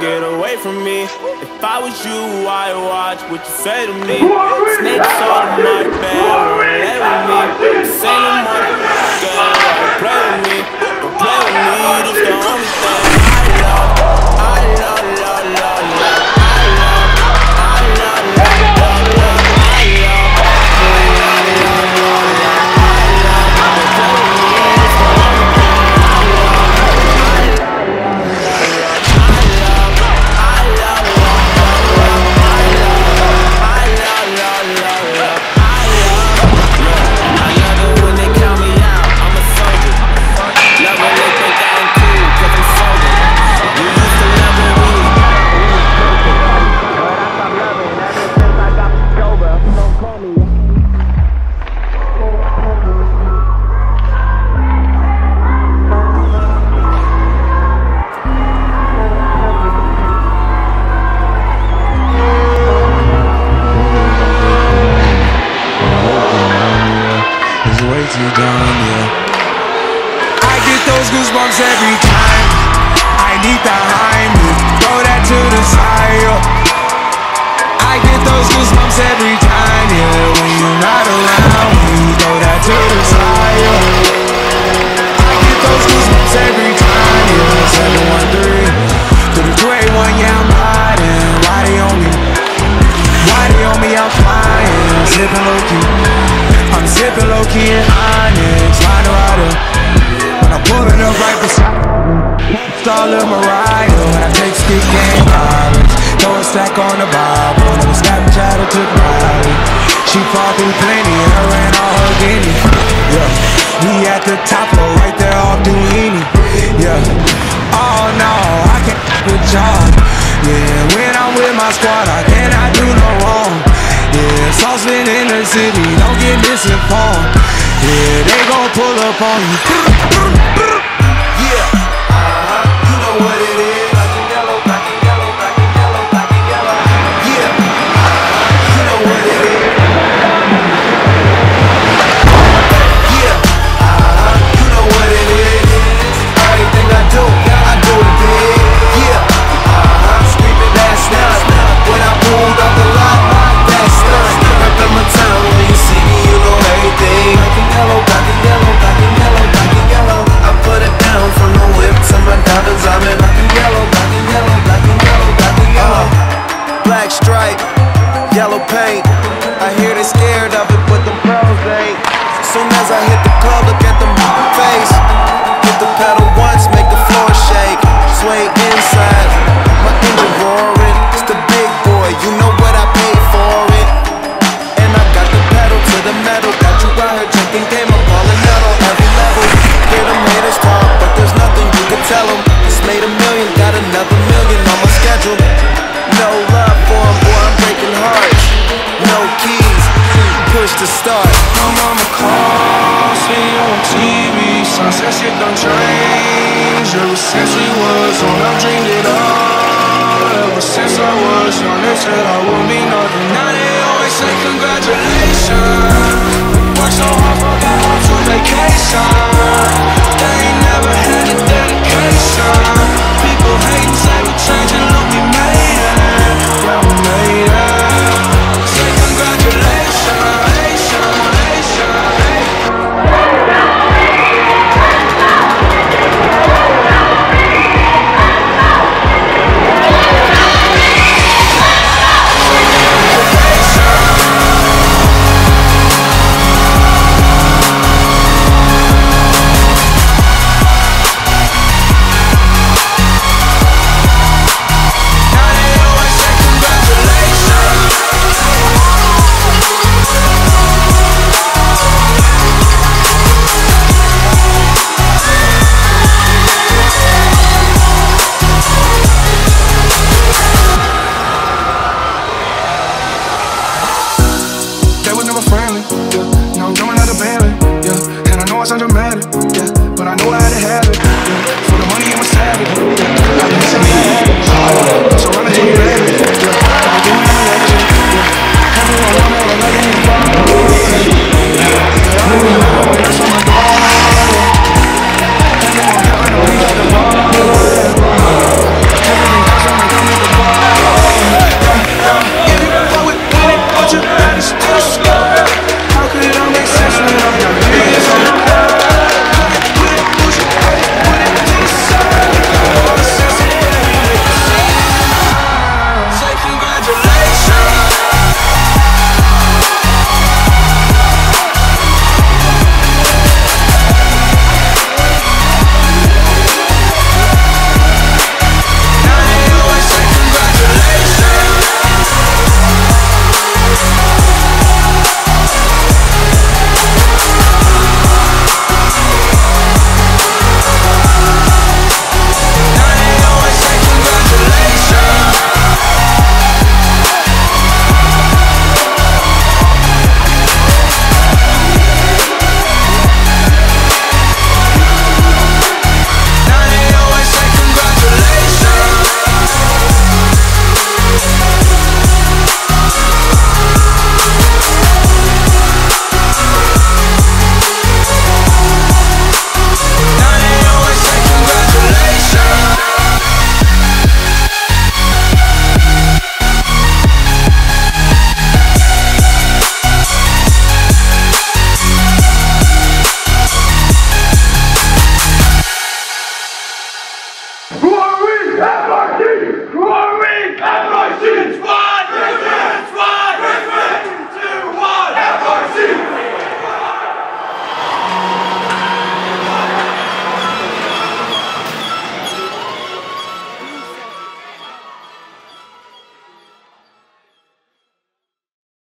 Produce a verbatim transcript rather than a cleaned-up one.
get away from me. If I was you, I'd watch what you say to me. Snakes all in my bed, lay with me. Say no more, girl, don't play with me. Don't play with me, this the only thing I love. I love, love, love, love. I love, I love, love, love, love. I love, I love, love, love, love. I love, don't play with me, this the only thing I love. I love, goosebumps every time. I need the Heimlich, throw that to the side, yeah. I get those goosebumps every time, yeah. When you're not around, when you throw that to the side, yeah. I get those goosebumps every time, yeah. seven one three, through the two eighty-one, yeah, I'm riding. Why they on me? Why they on me? I'm flying, sipping low-key. I'm sipping low-key in Onyx, riding rider. I'm pulling up right beside me. Stall of Mariah when I take stick and college. Throw a stack on the Bible. Never Snapchat or took Miley. She fought through plenty, her and all her guinea. Yeah, we at the top floor, right there off Duini. Yeah, oh no, I can't f with y'all. Yeah, when I'm with my squad, I cannot do no wrong. Yeah, saucepan in the city, don't get misinformed. Yeah, they gon' pull up on you. Yeah, uh-huh, you know what it is. Black and yellow, black and yellow, black and yellow, black and yellow. Yeah, uh-huh, you know what it is. Yeah, uh-huh, you know what it is. Everything I do, I do it big. Yeah, uh-huh, screaming that's not when I pulled up the lot. That's not reppin' my town. When you see me, you know everything. Black and yellow, black and yellow, black and yellow, black and yellow. I put it down from the whip to my diamonds. I'm in black and yellow, black and yellow, black and yellow, black and yellow. Black stripe, yellow paint. I hear they scared of it, but the pearls ain't. Soon as I hit the club, look at them face. Hit the pedal once, make the floor shake. Sway inside, my engine roaring. It's the big boy, you know what I paid for it. And I got the pedal to the metal. Got you out here drinking game, I'm calling metal. Every level, hear them haters talk, but there's nothing you can tell them. Just made a million, got another million on my schedule. No love for them, boy, I'm breaking hearts. No keys, push to start. I'm on the call, see you on T V. Sunset shit done changed. Ever since we was on, I dreamed it all. Ever since I was young, they said I would be nothing. Now they always say congratulations. Work so hard, forgot how to vacation. They ain't never had a dedication. People hate